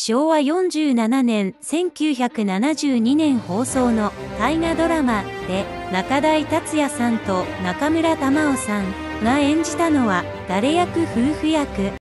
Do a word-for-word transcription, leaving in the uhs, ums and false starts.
しょうわよんじゅうななねんせんきゅうひゃくななじゅうにねん放送の大河ドラマで中台達也さんと中村玉緒さんが演じたのは誰役夫婦役。